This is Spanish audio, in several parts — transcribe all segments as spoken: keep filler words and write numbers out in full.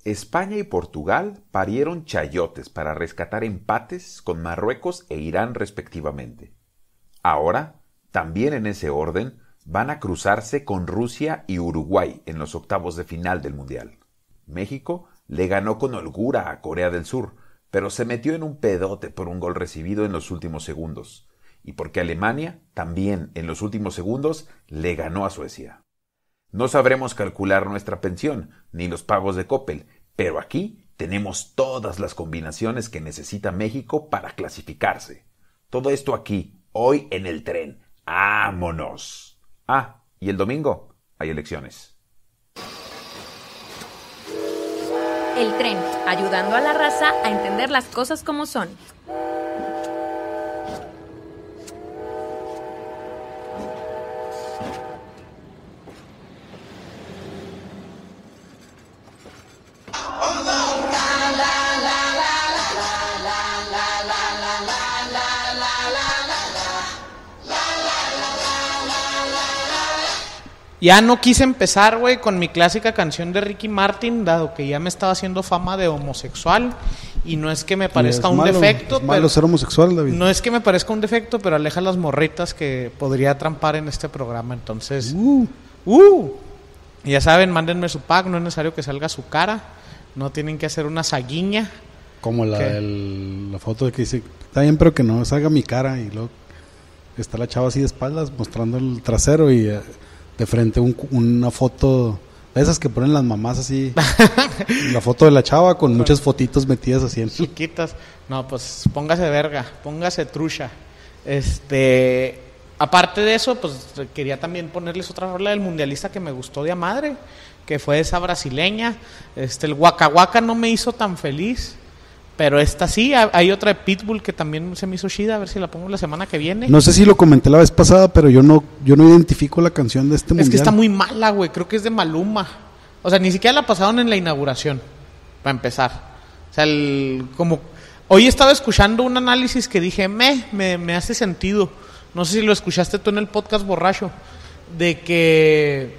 España y Portugal parieron chayotes para rescatar empates con Marruecos e Irán respectivamente. Ahora, también en ese orden, van a cruzarse con Rusia y Uruguay en los octavos de final del Mundial. México le ganó con holgura a Corea del Sur, pero se metió en un pedote por un gol recibido en los últimos segundos, y porque Alemania, también en los últimos segundos, le ganó a Suecia. No sabremos calcular nuestra pensión, ni los pagos de Coppel, pero aquí tenemos todas las combinaciones que necesita México para clasificarse. Todo esto aquí, hoy en el tren. ¡Vámonos! Ah, y el domingo hay elecciones. El tren, ayudando a la raza a entender las cosas como son. Ya no quise empezar, güey, con mi clásica canción de Ricky Martin, dado que ya me estaba haciendo fama de homosexual. Y no es que me parezca un malo, defecto. Es malo pero, ser homosexual, David. No es que me parezca un defecto, pero aleja las morritas que podría trampar en este programa. Entonces, uh, uh, ya saben, mándenme su pack, no es necesario que salga su cara. No tienen que hacer una saguiña. Como la, el, la foto de que dice, está bien, pero que no salga mi cara. Y luego está la chava así de espaldas mostrando el trasero y... Uh, de frente un, una foto de esas que ponen las mamás así, la foto de la chava con muchas fotitos metidas así en chiquitas. No, pues póngase verga, póngase trucha. Este, aparte de eso, pues quería también ponerles otra rola del mundialista que me gustó de a madre, que fue esa brasileña. Este, el Waka Waka no me hizo tan feliz. Pero esta sí, hay otra de Pitbull que también se me hizo chida, a ver si la pongo la semana que viene. No sé si lo comenté la vez pasada, pero yo no yo no identifico la canción de este mundial. Es que está muy mala, güey, creo que es de Maluma. O sea, ni siquiera la pasaron en la inauguración, para empezar. O sea, el, como hoy estaba escuchando un análisis que dije, me, me, me hace sentido. No sé si lo escuchaste tú en el podcast borracho, de que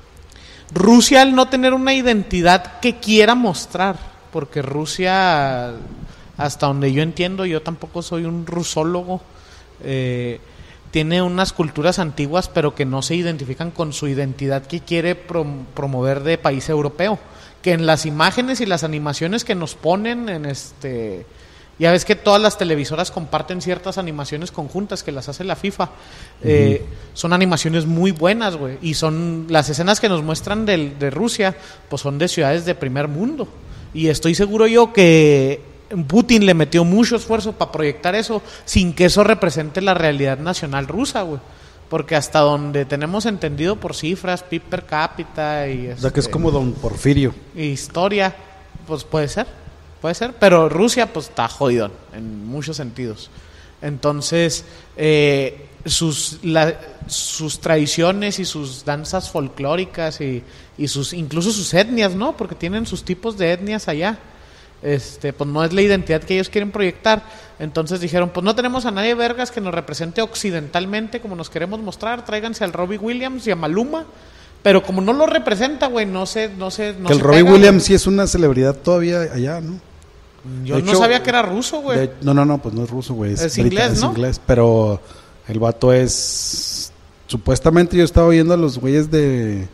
Rusia, al no tener una identidad que quiera mostrar, porque Rusia, hasta donde yo entiendo, yo tampoco soy un rusólogo, eh, tiene unas culturas antiguas pero que no se identifican con su identidad que quiere prom- promover de país europeo, que en las imágenes y las animaciones que nos ponen en este, ya ves que todas las televisoras comparten ciertas animaciones conjuntas que las hace la FIFA, eh, uh-huh. Son animaciones muy buenas, güey, y son las escenas que nos muestran de, de Rusia, pues son de ciudades de primer mundo. Y estoy seguro yo que Putin le metió mucho esfuerzo para proyectar eso sin que eso represente la realidad nacional rusa, güey. Porque hasta donde tenemos entendido por cifras, P I B per cápita y... O sea, que es como Don Porfirio. Historia, pues puede ser, puede ser. Pero Rusia, pues está jodidón en muchos sentidos. Entonces, eh, sus, la, sus tradiciones y sus danzas folclóricas y, y sus incluso sus etnias, ¿no? Porque tienen sus tipos de etnias allá. Este, pues no es la identidad que ellos quieren proyectar. Entonces dijeron, pues no tenemos a nadie vergas que nos represente occidentalmente como nos queremos mostrar, tráiganse al Robbie Williams y a Maluma. Pero como no lo representa, güey, no sé, no sé, no que el se Robbie pega, Williams güey. Sí es una celebridad todavía allá, ¿no? Yo de no hecho, sabía que era ruso, güey. de, no, no, no, pues no es ruso, güey. Es, es inglés, es ¿no? inglés, pero el vato es... Supuestamente yo estaba oyendo a los güeyes de...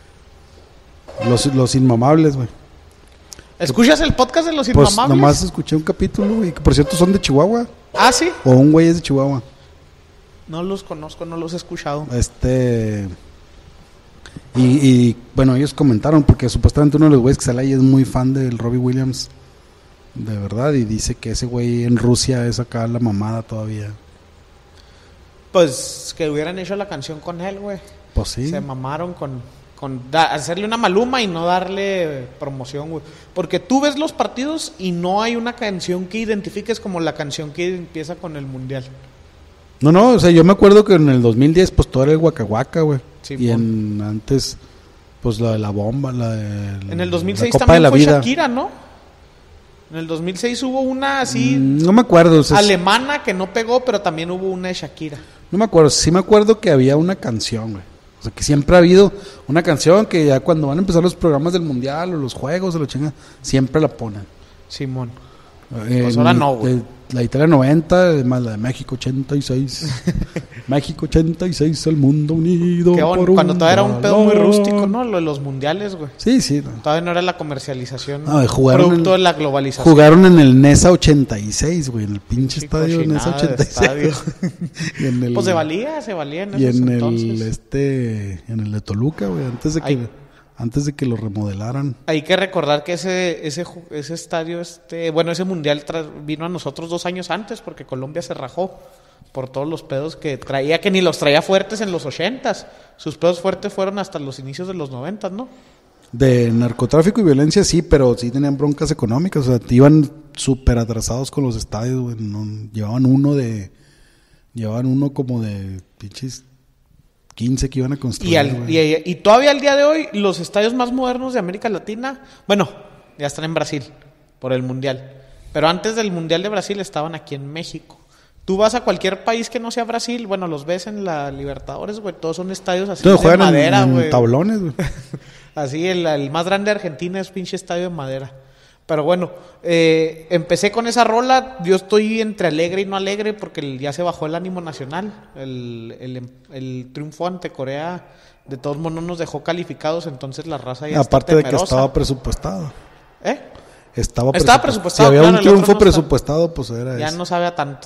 Los, los Inmamables, güey. ¿Escuchas el podcast de Los Pues Inmamables? nomás escuché un capítulo, güey, que por cierto son de Chihuahua. ¿Ah, sí? O un güey es de Chihuahua. No los conozco, no los he escuchado. Este... Y, y bueno, ellos comentaron, porque supuestamente uno de los güeyes que sale ahí es muy fan del Robbie Williams, de verdad, y dice que ese güey en Rusia es acá la mamada todavía. Pues que hubieran hecho la canción con él, güey. Pues sí. Se mamaron con, con da, hacerle una Maluma y no darle promoción, güey. Porque tú ves los partidos y no hay una canción que identifiques como la canción que empieza con el Mundial. No, no, o sea, yo me acuerdo que en el dos mil diez pues todo era el Waka Waka, güey. Sí, y en antes pues la de la bomba, la de En el dos mil seis la Copa también de la fue vida. Shakira, ¿no? En el dos mil seis hubo una así mm, no me acuerdo, o sea, alemana que no pegó, pero también hubo una de Shakira. No me acuerdo, sí me acuerdo que había una canción, güey. O sea, que siempre ha habido una canción que ya cuando van a empezar los programas del mundial o los juegos o lo chingan, siempre la ponen. Simón. Eh, Pues ahora no, güey. de- La Italia noventa, más la de México ochenta y seis. México ochenta y seis, el mundo unido. Qué bueno, por cuando un todavía era un pedo muy valor. rústico, ¿no? Lo de los mundiales, güey. Sí, sí. no. Todavía no era la comercialización No, jugaron producto en- de la globalización. Jugaron en el Nesa ochenta y seis, güey, en el pinche Sí, estadio Nesa cochinada de ochenta y seis. Y en el, Pues se valía, se valía en y esos en entonces. el este en el de Toluca, güey, antes de que Ay. antes de que lo remodelaran. Hay que recordar que ese ese ju- ese estadio, este, bueno, ese mundial tra- vino a nosotros dos años antes porque Colombia se rajó por todos los pedos que traía, que ni los traía fuertes en los ochentas. Sus pedos fuertes fueron hasta los inicios de los noventas, ¿no? De narcotráfico y violencia sí, pero sí tenían broncas económicas, o sea, iban súper atrasados con los estadios, güey, no- llevaban uno de llevaban uno como de pinches quince que iban a construir. Y, al- güey. y, y todavía al día de hoy, los estadios más modernos de América Latina, bueno, ya están en Brasil por el Mundial. Pero antes del Mundial de Brasil estaban aquí en México. Tú vas a cualquier país que no sea Brasil, bueno, los ves en la Libertadores, güey, todos son estadios así Entonces de juegan en- madera, en, güey. tablones, güey. Así, el, el más grande de Argentina es pinche estadio de madera. Pero bueno, eh, empecé con esa rola. Yo estoy entre alegre y no alegre porque el- ya se bajó el ánimo nacional. El, el, el triunfo ante Corea, de todos modos, no nos dejó calificados. Entonces la raza ya Aparte está de que temerosa. estaba presupuestado. ¿Eh? Estaba, Estaba presupuest- presupuestado, Si había claro, un el otro triunfo no está. presupuestado, pues era Ya eso. no sabe a tanto.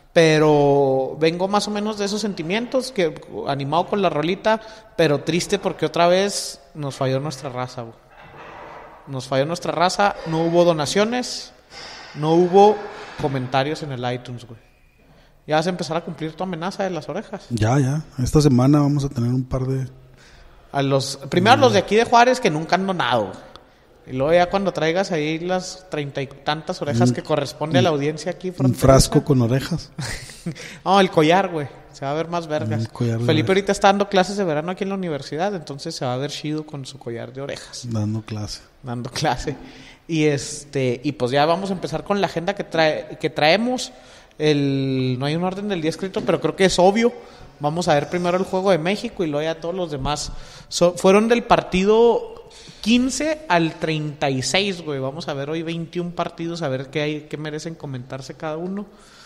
Pero vengo más o menos de esos sentimientos, que animado con la rolita, pero triste porque otra vez nos falló nuestra raza, güey. Nos falló nuestra raza, no hubo donaciones, no hubo comentarios en el iTunes, güey. Ya vas a empezar a cumplir tu amenaza de las orejas. Ya, ya. Esta semana vamos a tener un par de... A los, primero a los de aquí de Juárez que nunca han donado, güey. Y luego ya cuando traigas ahí las treinta y tantas orejas que corresponde a la audiencia aquí Un fronteriza. frasco con orejas. No, el collar, güey. Se va a ver más vergas. El collar de Felipe orejas. ahorita está dando clases de verano aquí en la universidad, entonces se va a ver chido con su collar de orejas, Dando clase. dando clase. Y este, y pues ya vamos a empezar con la agenda que trae, que traemos. El, no hay un orden del día escrito, pero creo que es obvio. Vamos a ver primero el juego de México y luego ya todos los demás. So- fueron del partido quince al treinta y seis, güey. Vamos a ver hoy veintiún partidos, a ver qué hay, qué merecen comentarse cada uno.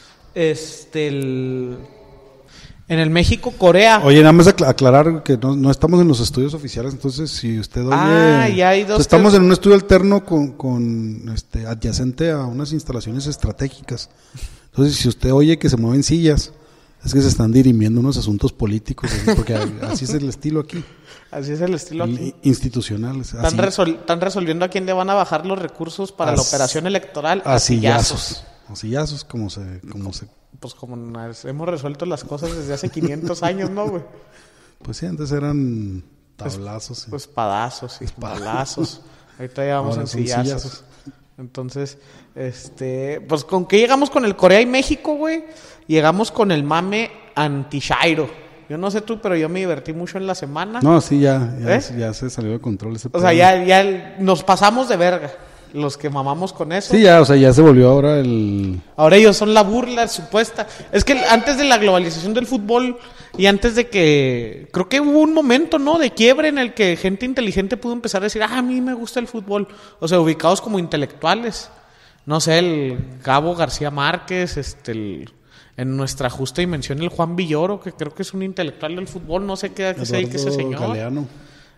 Este, el, en el México-Corea. Oye, nada más acla- aclarar que no, no estamos en los estudios oficiales, entonces si usted oye... Ah, ya hay dos pues estamos ter- en un estudio alterno con, con este adyacente a unas instalaciones estratégicas. Entonces, si usted oye que se mueven sillas, es que se están dirimiendo unos asuntos políticos, así, porque así es el estilo aquí, Así es el estilo aquí. i- institucional. Están, Así, resol- están resolviendo a quién le van a bajar los recursos para la As- operación electoral. a sillazos. sillazos. A sillazos, como se... Como se Pues como nas- hemos resuelto las cosas desde hace quinientos años, ¿no, güey? pues sí, antes eran tablazos. sí. Pues espadazos y palazos. Ahorita ya vamos Ahora en son sillazos. sillazos. Entonces, este, pues con qué llegamos con el Corea y México, güey. Llegamos con el mame anti-Shairo. Yo no sé tú, pero yo me divertí mucho en la semana. No, sí, ya, ya, ¿Eh? ya se salió de control ese O sea, pedo. ya, ya nos pasamos de verga. Los que mamamos con eso. Sí, ya, o sea, ya se volvió ahora el... Ahora ellos son la burla supuesta. Es que antes de la globalización del fútbol y antes de que... Creo que hubo un momento, ¿no? De quiebre en el que gente inteligente pudo empezar a decir, ah, a mí me gusta el fútbol. O sea, ubicados como intelectuales. No sé, el Gabo García Márquez, este... el- en nuestra justa dimensión el Juan Villoro, que creo que es un intelectual del fútbol. No sé qué, qué se dedica ese Eduardo señor. Galeano.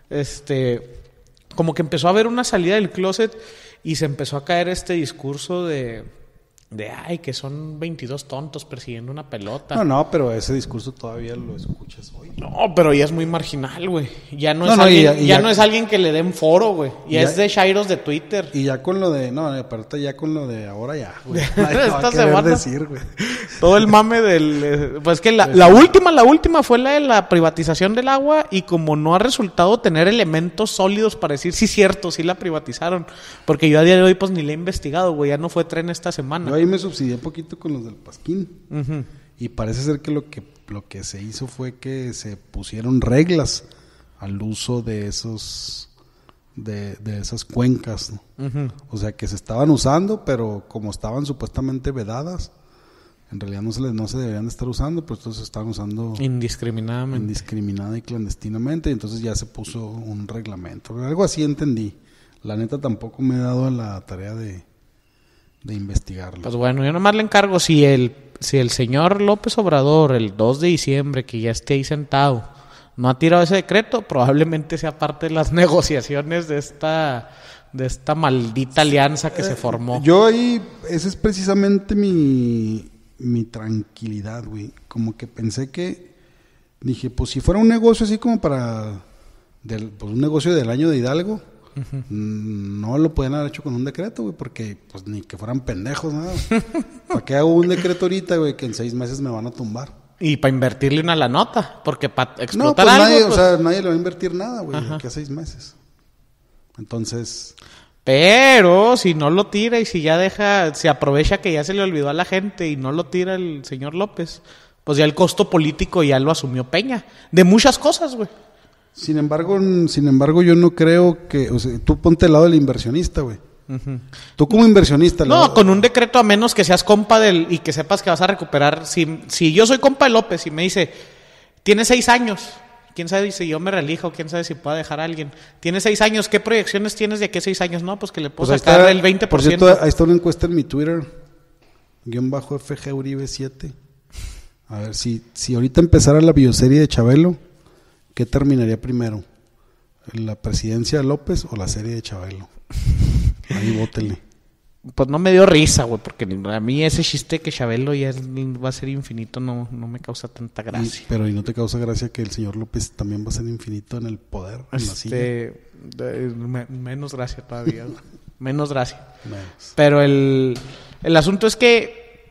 Este, como que empezó a haber una salida del closet y se empezó a caer este discurso de, de ay, que son veintidós tontos persiguiendo una pelota. No, no, pero ese discurso todavía lo escuchas hoy. No, pero ya es muy marginal, güey. Ya no, No, es no, y alguien, ya- y ya, ya- no es alguien que le den foro, güey. Ya, Y es ya- de Shairos de Twitter. Y ya con lo de... No, aparte ya con lo de ahora ya, güey. Nadie lo va Esta a querer semana. decir, güey. Todo el mame del... eh, Pues que la, la última, la última fue la de la privatización del agua y como no ha resultado tener elementos sólidos para decir sí cierto, sí la privatizaron. Porque yo a día de hoy pues ni la he investigado, güey. Ya no fue tren esta semana. Yo ahí me subsidié un poquito con los del Pasquín. Ujú. Y parece ser que lo que lo que se hizo fue que se pusieron reglas al uso de esos de, de esas cuencas, ¿no? Ujú. O sea que se estaban usando, pero como estaban supuestamente vedadas, en realidad no se les, no se deberían de estar usando, pues entonces se estaban usando Indiscriminadamente. indiscriminada y clandestinamente, y entonces ya se puso un reglamento. Algo así entendí. La neta tampoco me he dado a la tarea de, de investigarlo. Pues bueno, yo nomás le encargo, si el, si el señor López Obrador, el dos de diciembre, que ya esté ahí sentado, no ha tirado ese decreto, probablemente sea parte de las negociaciones de esta, de esta maldita alianza que eh, se formó. Yo ahí, esa es precisamente mi... mi tranquilidad, güey. Como que pensé que dije, pues si fuera un negocio así como para del, pues un negocio del año de Hidalgo, uh-huh. no lo pueden haber hecho con un decreto, güey, porque pues ni que fueran pendejos, nada. ¿Para qué hago un decreto ahorita, güey, que en seis meses me van a tumbar? Y para invertirle una la nota, porque para explotar no, pues algo, nadie, pues... o sea, nadie le va a invertir nada, güey, de aquí a seis meses. Entonces... Pero si no lo tira y si ya deja, se aprovecha que ya se le olvidó a la gente y no lo tira el señor López, pues ya el costo político ya lo asumió Peña. De muchas cosas, güey. Sin embargo, sin embargo, yo no creo que... O sea, tú ponte al lado del inversionista, güey. Uh-huh. Tú como inversionista... No, la... con un decreto, a menos que seas compa del... y que sepas que vas a recuperar... Si, si yo soy compa de López y me dice, tiene seis años... quién sabe si yo me reelijo, quién sabe si pueda dejar a alguien. Tiene seis años, ¿qué proyecciones tienes de aquí a seis años? No, pues que le puedo pues sacar está, el veinte por ciento. Por cierto, ahí está una encuesta en mi Twitter, guión bajo F G Uribe siete. A ver, si, si ahorita empezara la bioserie de Chabelo, ¿qué terminaría primero? ¿La presidencia de López o la serie de Chabelo? Ahí vótenle. Pues no me dio risa, güey, porque a mí ese chiste que Chabelo ya es, va a ser infinito no, no me causa tanta gracia. Y, pero ¿y no te causa gracia que el señor López también va a ser infinito en el poder, en la silla? Este, de, me, menos gracia todavía, menos gracia. Menos. Pero el, el asunto es que,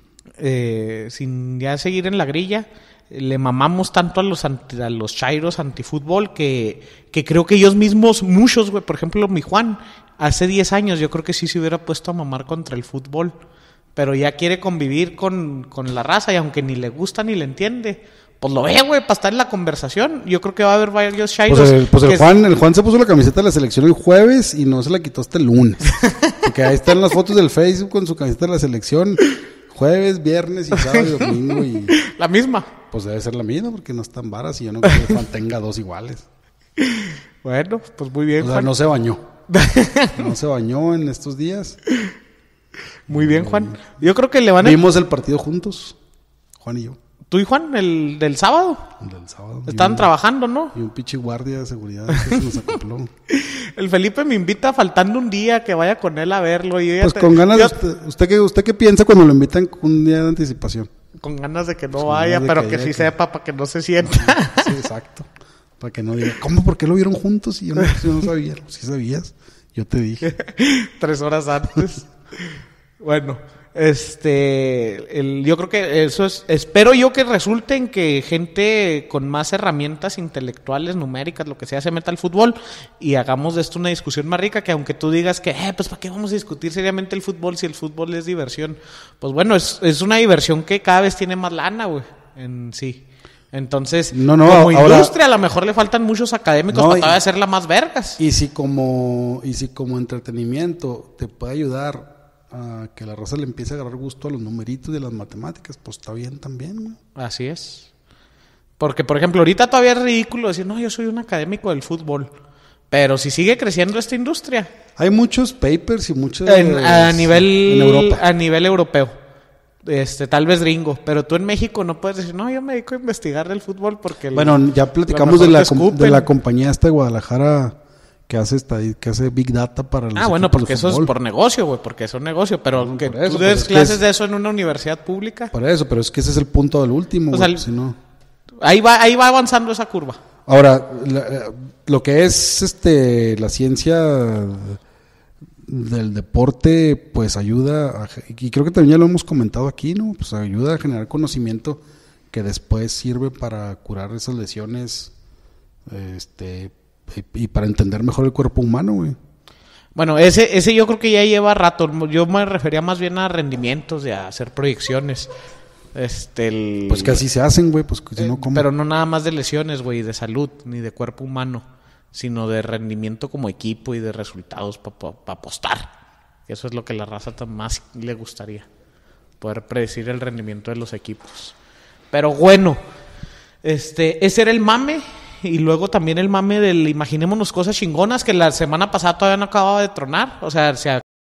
eh, sin ya seguir en la grilla, le mamamos tanto a los anti, a los chairos antifútbol que, que creo que ellos mismos, muchos, güey, por ejemplo, mi Juan, hace diez años yo creo que sí se hubiera puesto a mamar contra el fútbol, pero ya quiere convivir con, con la raza y aunque ni le gusta ni le entiende, pues lo ve, güey, para estar en la conversación. Yo creo que va a haber varios chairos. Pues el, pues el que Juan, el Juan se puso la camiseta de la selección el jueves y no se la quitó hasta el lunes. Porque ahí están las fotos del Facebook con su camiseta de la selección. Jueves, viernes y sábado y domingo y... La misma. Pues debe ser la misma porque no están varas y yo no creo que Juan tenga dos iguales. Bueno, pues muy bien, o sea, Juan. no se bañó. No se bañó en estos días. Muy bien, Juan. Yo creo que le van a... Vimos el partido juntos, Juan y yo. ¿Tú y Juan, el del sábado? El del sábado. Estaban un, trabajando, ¿no? Y un pinche guardia de seguridad que se nos acopló. El Felipe me invita faltando un día que vaya con él a verlo. Y pues te, con ganas, yo, usted, usted, qué, ¿usted qué piensa cuando lo invitan con un día de anticipación? Con ganas de que no pues vaya, pero que, que sí que... sepa para que no se sienta. Sí, exacto. Para que no diga, ¿cómo? ¿Por qué lo vieron juntos? Y yo no, yo no sabía. ¿Sí sabías? Yo te dije. Tres horas antes. Bueno, este, el, yo creo que eso es, espero yo que resulte en que gente con más herramientas intelectuales, numéricas, lo que sea, se meta al fútbol y hagamos de esto una discusión más rica, que aunque tú digas que, eh, pues ¿para qué vamos a discutir seriamente el fútbol si el fútbol es diversión? Pues bueno, es, es una diversión que cada vez tiene más lana, güey, en sí. Entonces, no, no, como ahora, industria a lo mejor le faltan muchos académicos no, para todavía hacerla más vergas. Y si como y si como entretenimiento te puede ayudar a que la raza le empiece a agarrar gusto a los numeritos de las matemáticas, pues está bien también, ¿no? Así es. Porque, por ejemplo, ahorita todavía es ridículo decir, no, yo soy un académico del fútbol. Pero si sigue creciendo esta industria. Hay muchos papers y muchos... En, a, nivel, en Europa. A nivel europeo. Este, tal vez gringo, pero tú en México no puedes decir, no, yo me dedico a investigar del fútbol porque... Bueno, el, ya platicamos de la, de la compañía esta de Guadalajara que hace esta, que hace Big Data para los Ah, bueno, porque eso es por negocio, güey, porque es un negocio, pero no, que eso, tú des pues clases es, de eso en una universidad pública. Por eso, pero es que ese es el punto del último, o sea, güey, si no... Ahí va, ahí va avanzando esa curva. Ahora, la, lo que es este la ciencia del deporte, pues ayuda, a, y creo que también ya lo hemos comentado aquí, ¿no? Pues ayuda a generar conocimiento que después sirve para curar esas lesiones, este, y, y para entender mejor el cuerpo humano, güey. Bueno, ese, ese yo creo que ya lleva rato. Yo me refería más bien a rendimientos y a hacer proyecciones. Este, el, pues que así se hacen, güey, pues si eh, no, ¿cómo? Pero no nada más de lesiones, güey, de salud, ni de cuerpo humano, sino de rendimiento como equipo y de resultados para pa, pa apostar. Eso es lo que la raza más le gustaría. poder predecir el rendimiento de los equipos. Pero bueno, este, ese era el mame. Y luego también el mame del imaginémonos cosas chingonas, que la semana pasada todavía no acababa de tronar. O sea, se